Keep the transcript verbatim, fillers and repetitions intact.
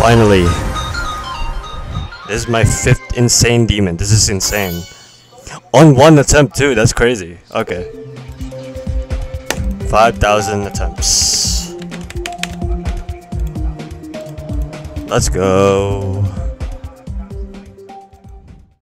Finally. This is my fifth insane demon. This is insane. On one attempt too, that's crazy. Okay. five thousand attempts. Let's go.